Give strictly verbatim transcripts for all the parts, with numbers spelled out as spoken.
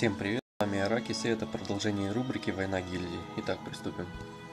Всем привет, с вами Аракис, и это продолжение рубрики «Война гильдии». Итак, приступим.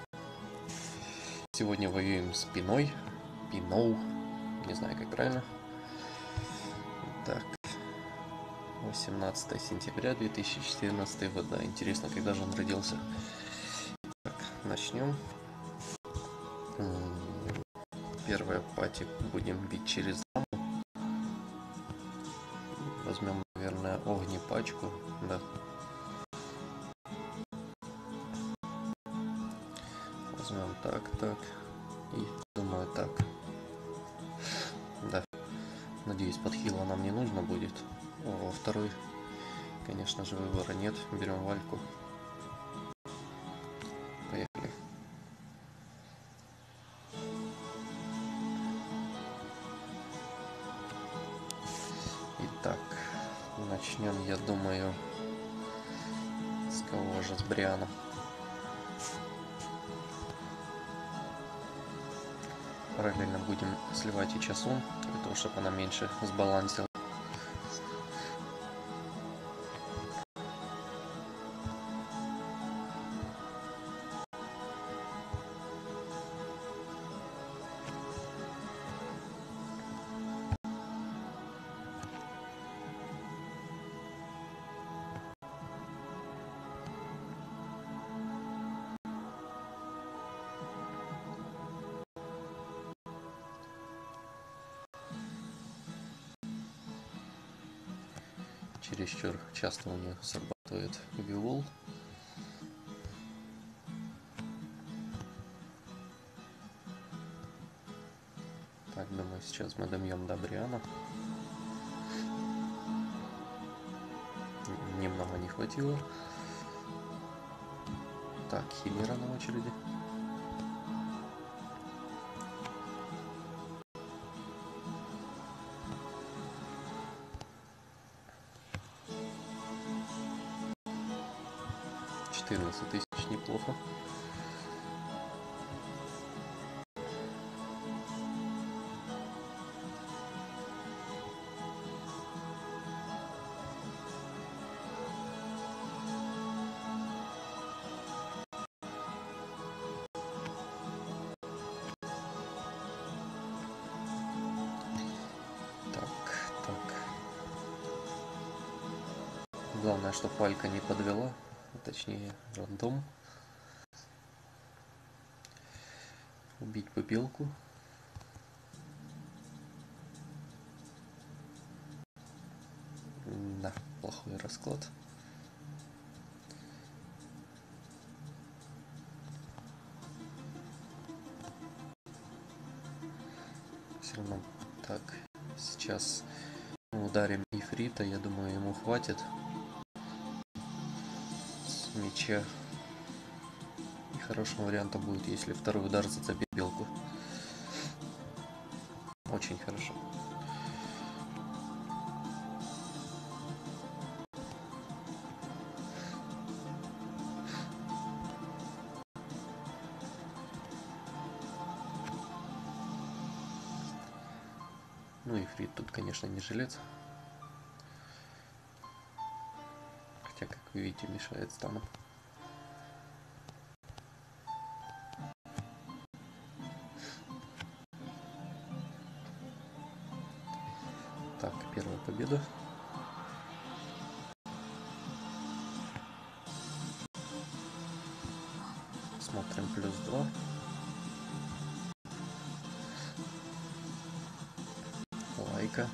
Сегодня воюем с Пиной, Пиноу, не знаю как правильно. Так, восемнадцатое сентября две тысячи четырнадцатого года. Интересно, когда же он родился. Так, начнем. Первая пати будем бить через ламу. Возьмем, наверное, огнепачку, да. Возьмем так, так. И думаю так. Да. Надеюсь, подхила нам не нужно будет. Во второй, конечно же, выбора нет. Берем Вальку. Поехали. Итак, начнем, я думаю, с кого же, с Бриана. Параллельно будем сливать и Часун, для того, чтобы она меньше сбалансила. Чересчур часто у нее срабатывает Виол. Так, думаю, сейчас мы добьем до Бриана. Немного не хватило. Так, Химера на очереди. четырнадцать тысяч, неплохо. Главное, чтобы Валька не подвела, точнее, рандом. Убить бы белку. Да, плохой расклад. Все равно так, сейчас ударим Ифрита, я думаю, ему хватит с меча. И хорошим вариантом будет, если второй удар зацепит белку. Очень хорошо. Ну и Ифрит тут, конечно, не жилец. Хотя, как вы видите, мешает стану. Так, первая победа. Смотрим плюс два. Лайка.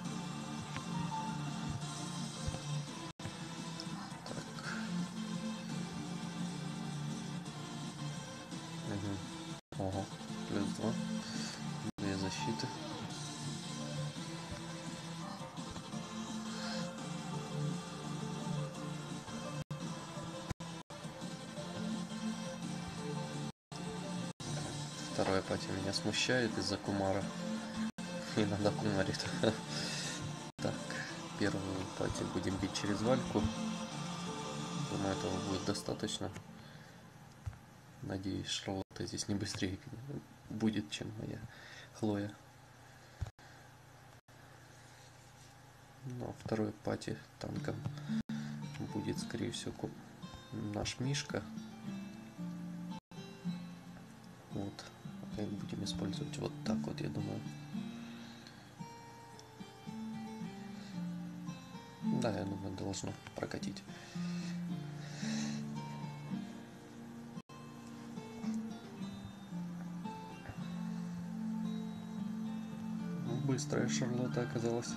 Так. Угу. Ого, плюс два. Две защиты. Вторая пати меня смущает из-за Кумара. Иногда кумарит. Так, первую пати будем бить через Вальку. Думаю, этого будет достаточно. Надеюсь, Шарлотта здесь не быстрее будет, чем моя Хлоя. Но второй пати танком будет, скорее всего, наш Мишка. Вот. И будем использовать вот так вот, я думаю. Да, я думаю, должно прокатить. Быстрая Шарлотта оказалась.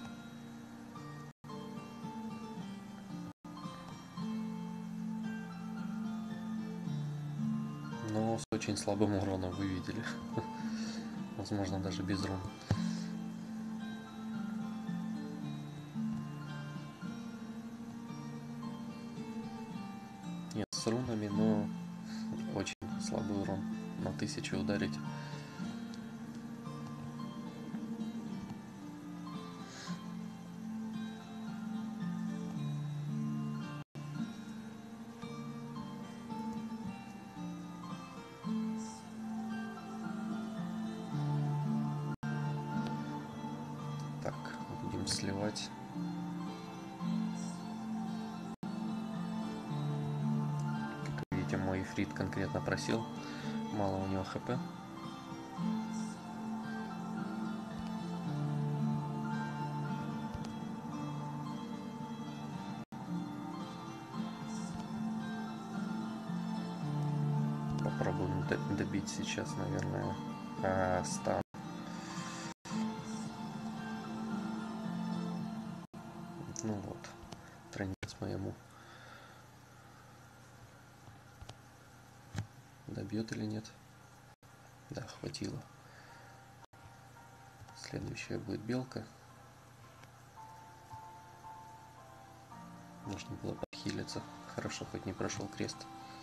Но с очень слабым уроном, вы видели. Возможно, даже без рун. Нет, с рунами, но очень слабый урон. На тысячу ударить. Так, будем сливать. Как видите, мой Ифрит конкретно просил. Мало у него хп. Попробуем добить сейчас, наверное, а, стан. Ну вот, тройнец моему. Добьет или нет? Да, хватило. Следующая будет белка. Можно было подхилиться. Хорошо, хоть не прошел крест.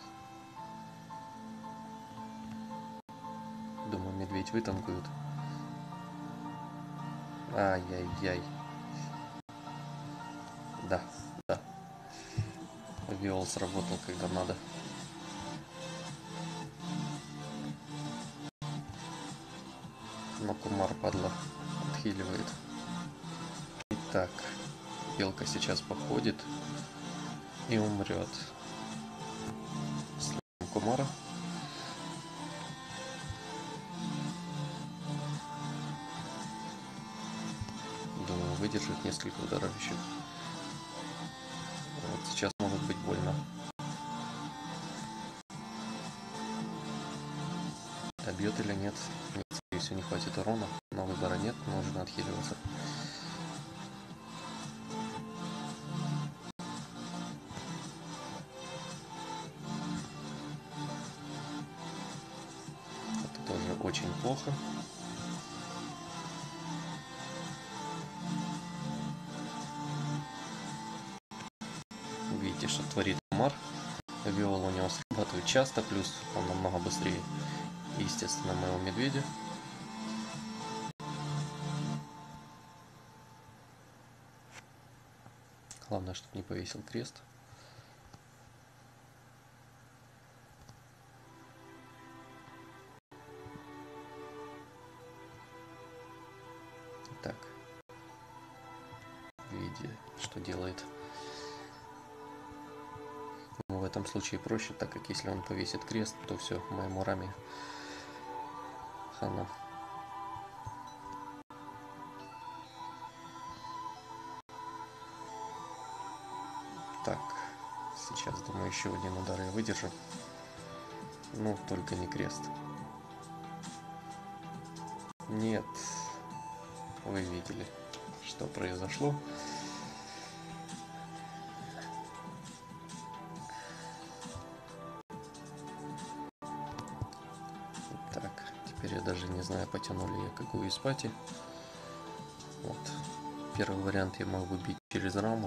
Думаю, медведь вытанкует. Ай-яй-яй. Да, да. Виол сработал, когда надо. Но Кумар, падла, отхиливает. Итак, белка сейчас походит и умрет. Следуем Кумара. Думаю, выдержит несколько ударов еще. Вот сейчас может быть больно. Добьет или нет? Нет, скорее всего, не хватит урона, но выбора нет, нужно отхиливаться. Это тоже очень плохо. Видите, что творит Кумар. Виол у него срабатывает часто, плюс он намного быстрее, естественно, моего медведя. Главное, чтобы не повесил крест. Так. Видите, что делает. Но в этом случае проще, так как если он повесит крест, то все, моему раме хана. Так, сейчас, думаю, еще один удар я выдержу. Ну, только не крест. Нет, вы видели, что произошло. Так, теперь я даже не знаю, потяну ли я какую из пати. Вот, первый вариант я могу бить через раму.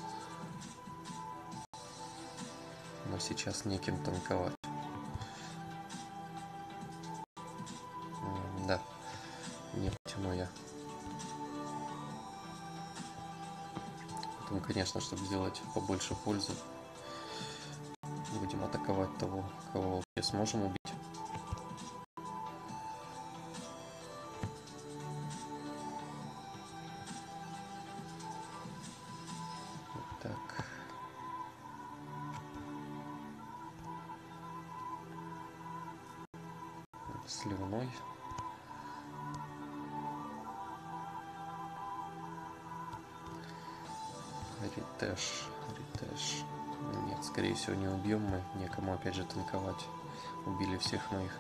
Но сейчас неким танковать. Да, не потяну я. Поэтому, конечно, чтобы сделать побольше пользы, будем атаковать того, кого вообще сможем убить. Так. Сливной. Ритэш. Ритэш. Нет, скорее всего, не убьем мы. Некому опять же танковать. Убили всех моих.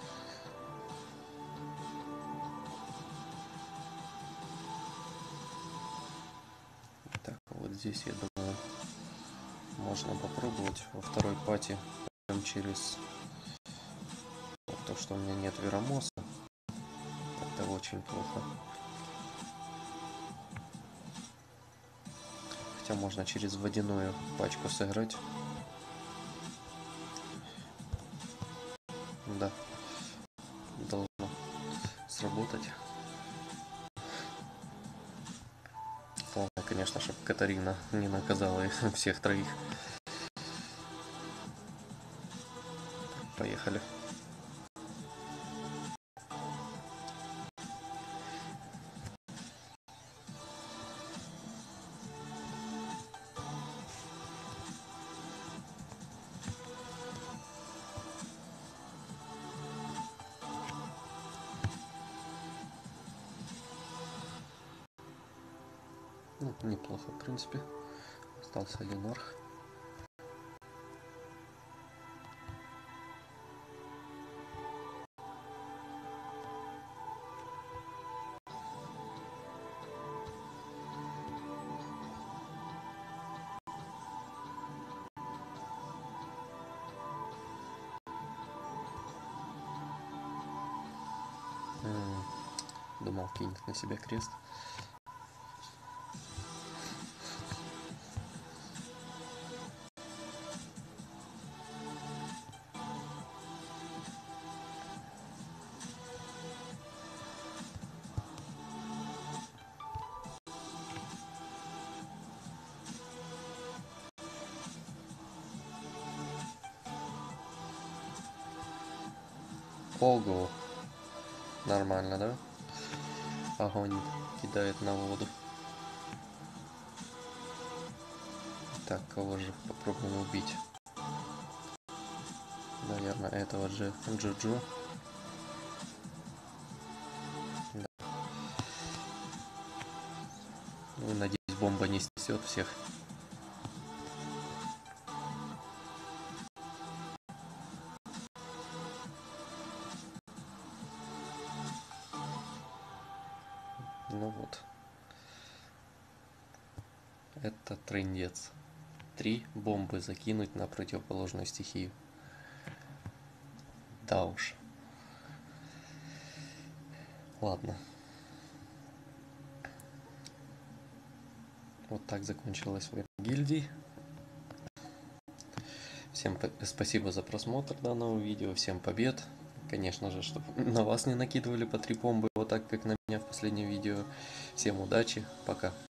Так, вот здесь, я думаю, можно попробовать во второй пати через вот то, что у меня нет Верамоса. Это очень плохо. Хотя можно через водяную пачку сыграть. Да, должно сработать. Главное, конечно, чтобы Катарина не наказала их всех троих. Поехали. Ну, неплохо, в принципе. Остался один арх. М-м, думал, кинет на себя крест. Ого, нормально, да? Огонь кидает на воду. Так, кого же попробуем убить? Наверное, этого же Джоджо. Да. Ну, надеюсь, бомба не снесет всех. Ну вот. Это трындец. Три бомбы закинуть на противоположную стихию. Да уж. Ладно. Вот так закончилась война гильдий. Всем спасибо за просмотр данного видео. Всем побед. Конечно же, чтобы на вас не накидывали по три бомбы, вот так, как на меня в последнем видео. Всем удачи. Пока.